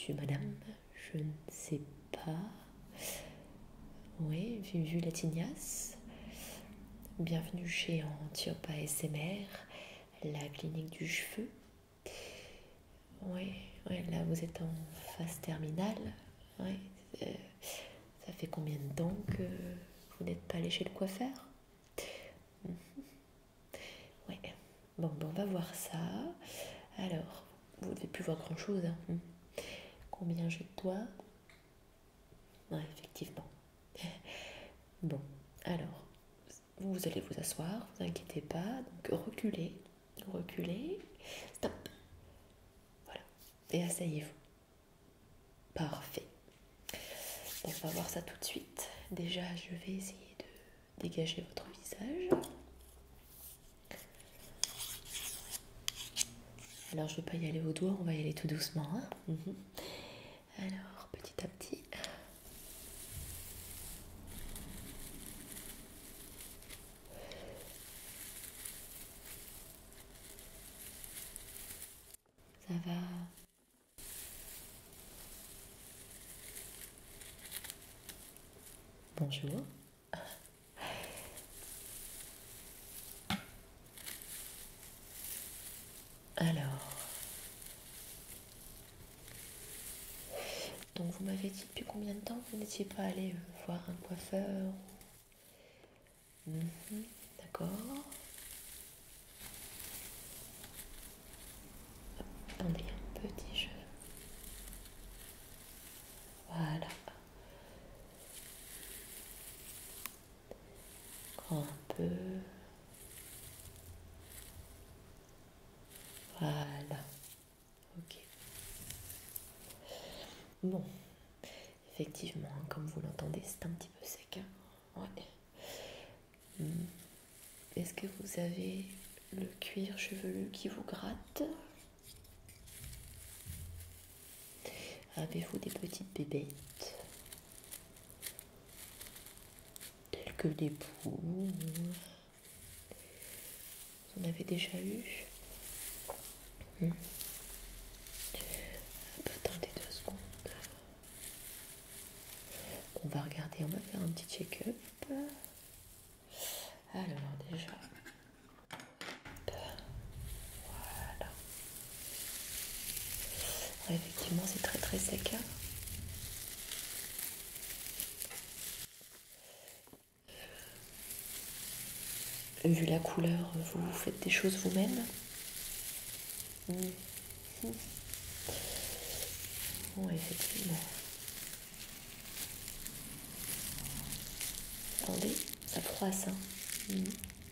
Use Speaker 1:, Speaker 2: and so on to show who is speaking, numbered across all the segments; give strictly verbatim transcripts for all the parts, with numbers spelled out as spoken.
Speaker 1: Bonjour madame, je ne sais pas. Oui, Vivu la tignasse. Bienvenue chez Antiope A S M R, la clinique du cheveu. Oui, ouais, là vous êtes en phase terminale. Oui, euh, ça fait combien de temps que vous n'êtes pas allé chez le coiffeur? mm Oui, bon, bon, on va voir ça. Alors, vous ne devez plus voir grand chose. Hein. Combien j'ai de doigts? Oui, effectivement. Bon, alors, vous allez vous asseoir, vous inquiétez pas, donc reculez, reculez, stop. Voilà, et asseyez-vous. Parfait. On va voir ça tout de suite. Déjà, je vais essayer de dégager votre visage. Alors, je ne vais pas y aller au doigt, on va y aller tout doucement. Hein mm-hmm. Alors, petit à petit. Ça va. Bonjour. Alors, donc vous m'avez dit depuis combien de temps vous n'étiez pas allé voir un coiffeur? Mmh, d'accord. Attendez, un petit cheveu. Voilà. Encore un peu. Voilà. Ok. Bon. Effectivement, comme vous l'entendez, c'est un petit peu sec. Hein. Ouais. Hmm. Est-ce que vous avez le cuir chevelu qui vous gratte? Avez-vous des petites bébêtes telles que des poux? Vous en avez déjà eu? hmm. Attendez deux secondes. On va regarder, on va faire un petit check-up. Alors déjà, voilà. Ouais, effectivement, c'est très très sec. Hein. Vu la couleur, vous faites des choses vous-même? mmh. mmh. Oui, effectivement. Attendez, ça froisse. Hein. Mmh.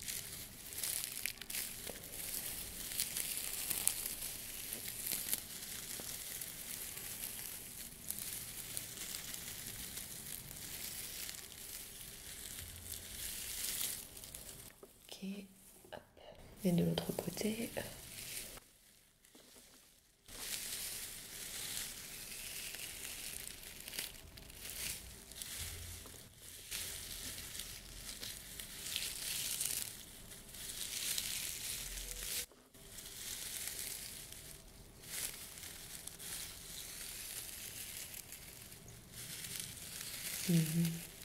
Speaker 1: Ok, hop. Et de l'autre côté. Mmh.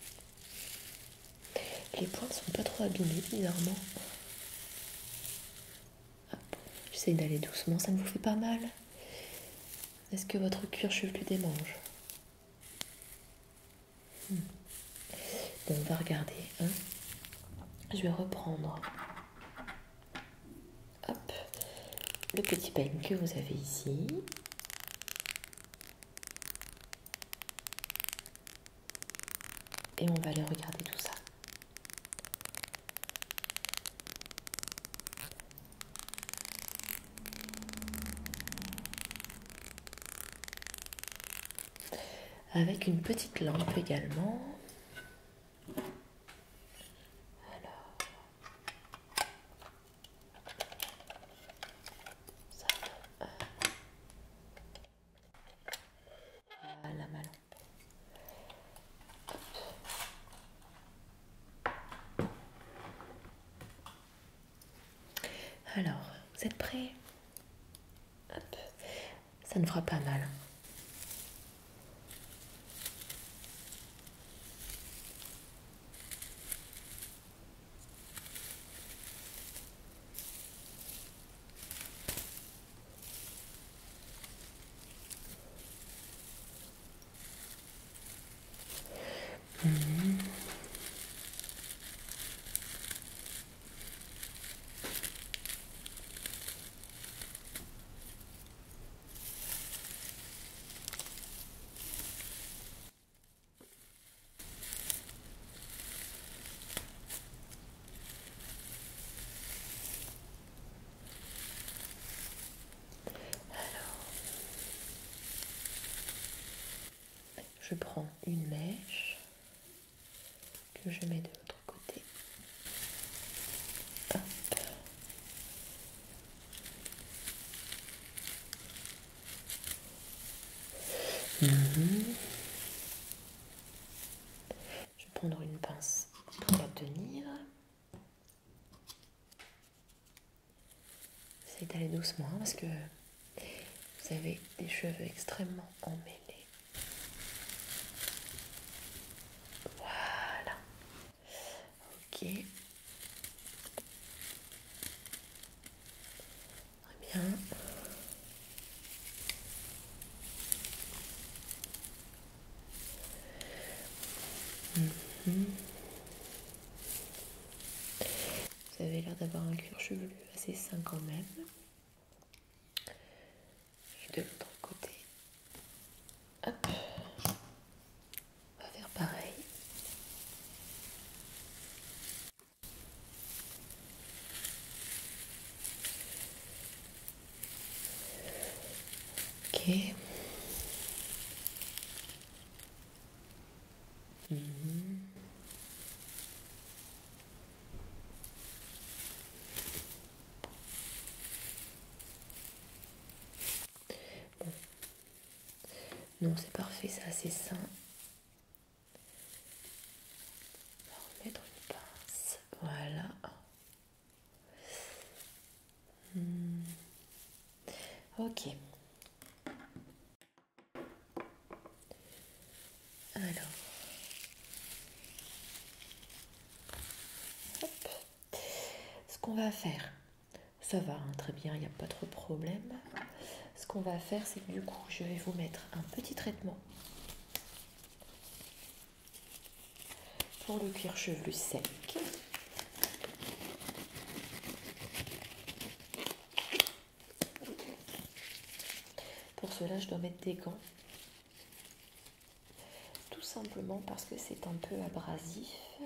Speaker 1: Les pointes sont pas trop abîmées, bizarrement. J'essaye d'aller doucement, ça ne vous fait pas mal? Est-ce que votre cuir chevelu démange? hmm. Bon, on va regarder. Hein. Je vais reprendre hop, le petit peigne que vous avez ici. Et on va aller regarder tout ça. Avec une petite lampe également. Alors, ça, voilà ma lampe. Alors, vous êtes prêts? Hop. Ça ne fera pas mal. je prends une mèche que je mets de l'autre côté. Hop. Mmh. Je vais prendre une pince pour la tenir. Essayez d'aller doucement hein, parce que vous avez des cheveux extrêmement emmêlés. Voilà. Ok. Très bien. Mmh. Vous avez l'air d'avoir un cuir chevelu assez sain quand même. Et de l'autre côté, hop, on va faire pareil. Ok. Mmh. Bon. Non, c'est parfait, c'est assez sain. On va remettre une pince. Voilà. Mmh. Ok. Alors. Hop. Ce qu'on va faire, ça va, hein, très bien, il n'y a pas trop de problème. Ce qu'on va faire, c'est que du coup, je vais vous mettre un petit traitement pour le cuir chevelu sec. Pour cela, je dois mettre des gants. Tout simplement parce que c'est un peu abrasif.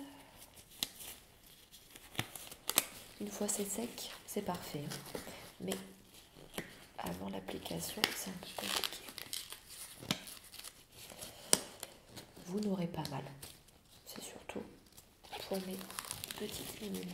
Speaker 1: Une fois c'est sec, c'est parfait. Mais avant l'application, c'est un peu compliqué. Vous n'aurez pas mal. C'est surtout pour mes petites mimines.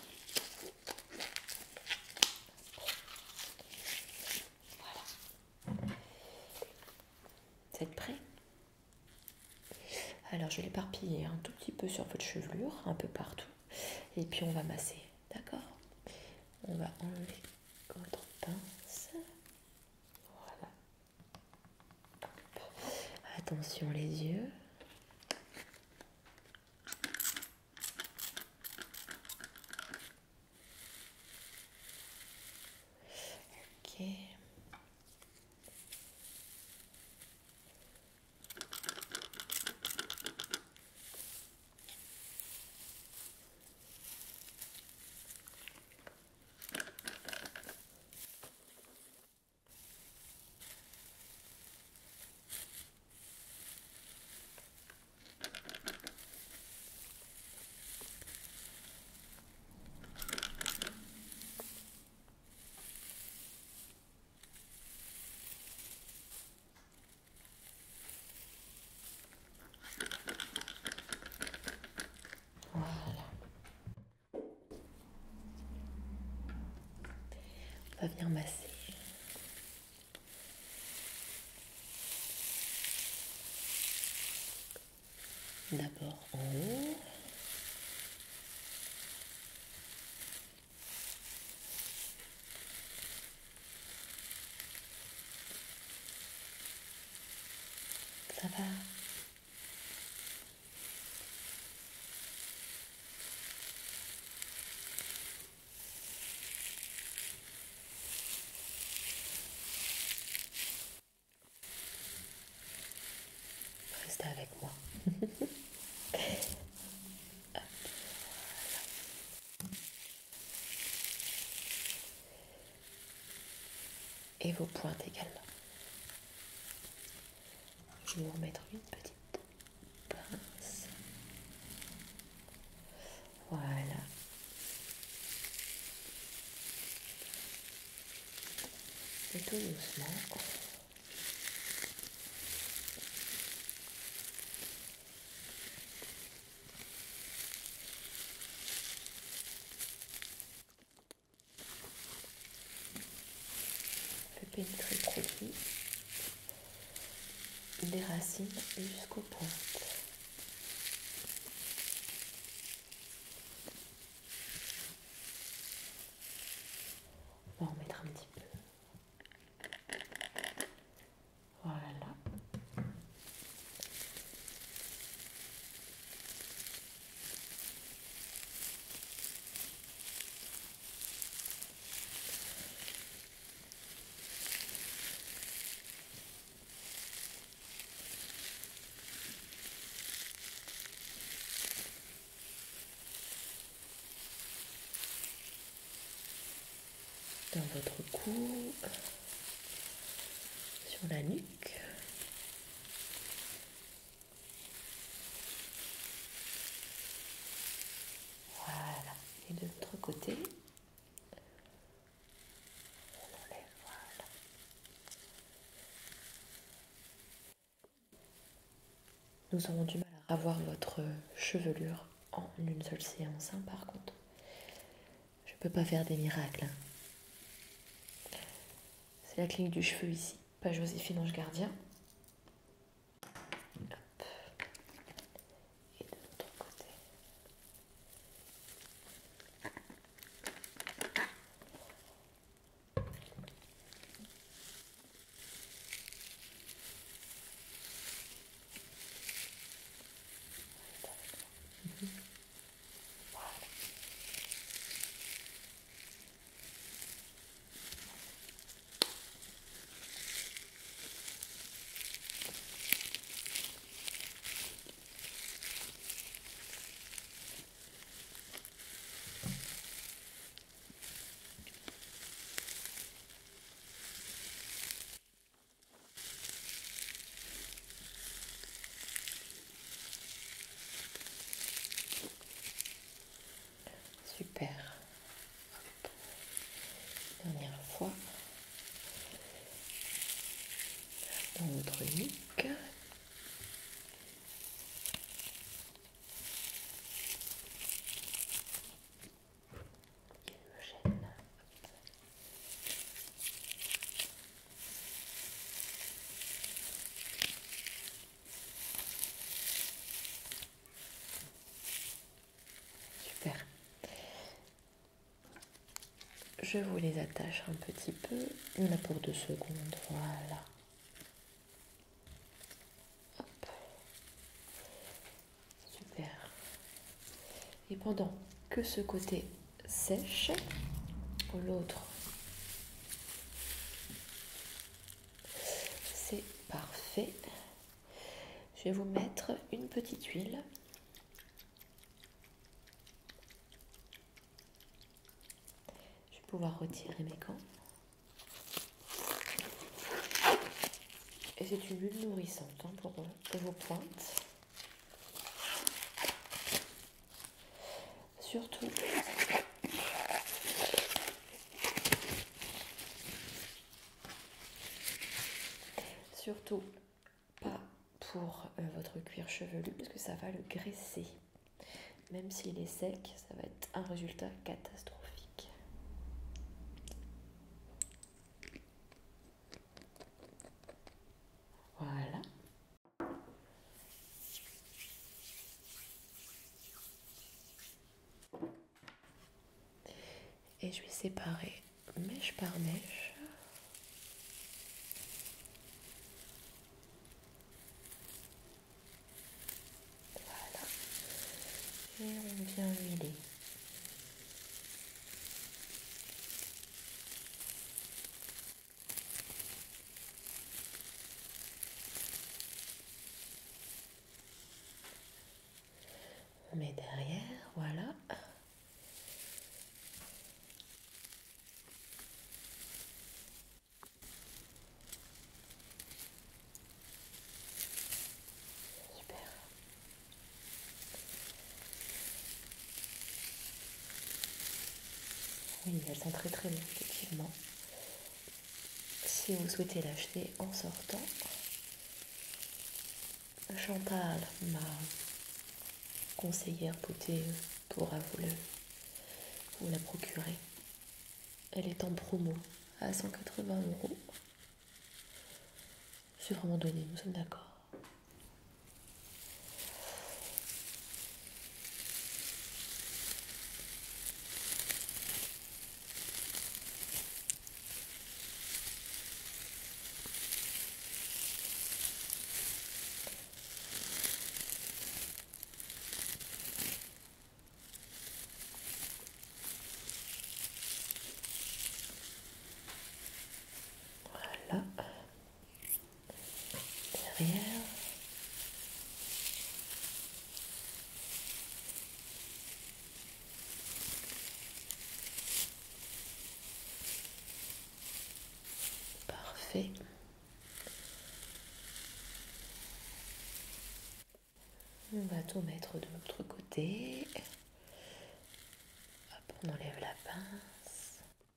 Speaker 1: Voilà. Vous êtes prêts? Alors je vais l'éparpiller un tout petit peu sur votre chevelure, un peu partout. Et puis on va masser. D'accord? On va enlever votre pince. Voilà. Hop. Attention les yeux. Ok. On va venir masser. D'abord en haut. Ça va? Restez avec moi. Et vos pointes également. Je vais vous remettre une petite pince. Voilà. Et tout doucement. pénétrer le produit des racines jusqu'aux pointes. On va en mettre un petit peu. Voilà. Dans votre cou, sur la nuque. Voilà. Et de l'autre côté, on enlève, voilà. Nous aurons du mal à ravoir votre chevelure en une seule séance, hein, par contre. Je ne peux pas faire des miracles. Hein. C'est la clinique du cheveu ici, pas Joséphine Ange Gardien. Hop. Et de l'autre côté. Super. Dernière fois. Dans votre nuque. Super. Je vous les attache un petit peu. Il y en a pour deux secondes. Voilà. Hop. Super. Et pendant que ce côté sèche, l'autre, c'est parfait. Je vais vous mettre une petite huile. Je vais pouvoir retirer mes gants. Et c'est une huile nourrissante, hein, pour vos pointes. Surtout, surtout pas pour euh, votre cuir chevelu, parce que ça va le graisser. Même s'il est sec, ça va être un résultat catastrophique. Voilà. Et je vais séparer mèche par mèche. Voilà. Et on vient huiler. On met derrière, voilà. Super. Oui, elles sont très très bonnes, effectivement. Si vous souhaitez l'acheter en sortant, Chantal, ma conseillère beauté, pourra vous, le, vous la procurer. Elle est en promo à cent quatre-vingts euros. C'est vraiment donné, nous sommes d'accord. Voilà. Derrière. Parfait. On va tout mettre de l'autre côté. Hop, on enlève la pince.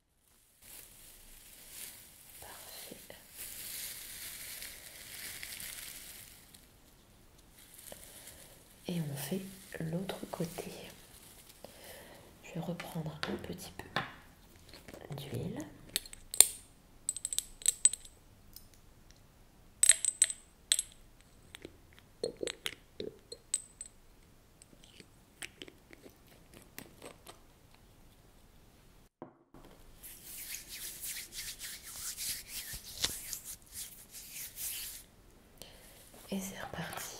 Speaker 1: Parfait. Et on fait l'autre côté. Je vais reprendre un petit peu d'huile. Et c'est reparti.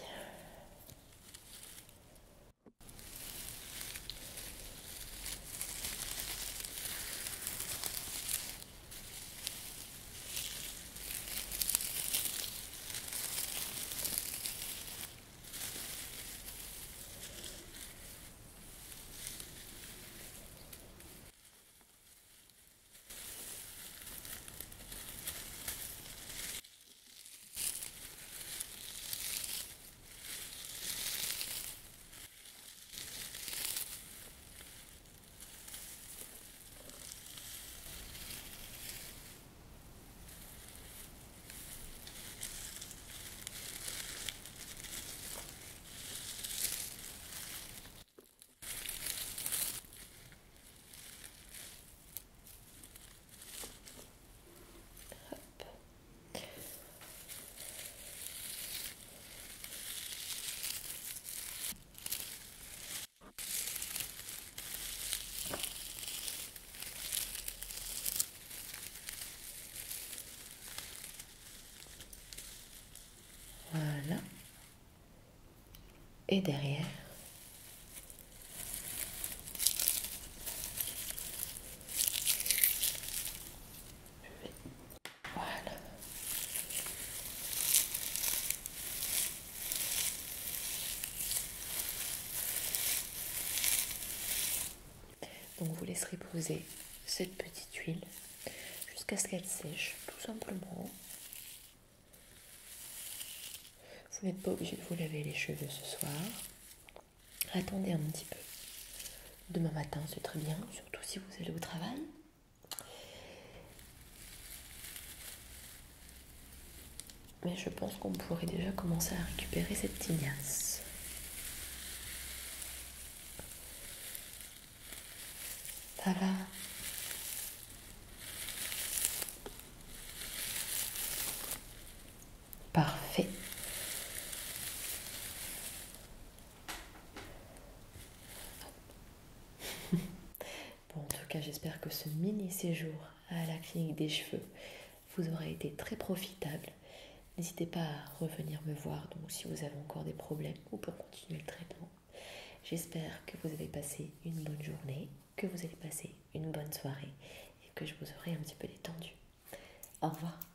Speaker 1: Voilà. Et derrière, voilà. Donc vous laisserez poser cette petite huile jusqu'à ce qu'elle sèche, tout simplement. Vous n'êtes pas obligé de vous laver les cheveux ce soir. Attendez un petit peu. Demain matin, c'est très bien, surtout si vous allez au travail. Mais je pense qu'on pourrait déjà commencer à récupérer cette tignasse. Ça va? Parfait. Bon, en tout cas, j'espère que ce mini séjour à la clinique des cheveux vous aura été très profitable. N'hésitez pas à revenir me voir donc, si vous avez encore des problèmes ou pour continuer le traitement. J'espère que vous avez passé une bonne journée, que vous allez passer une bonne soirée et que je vous aurai un petit peu détendu. Au revoir.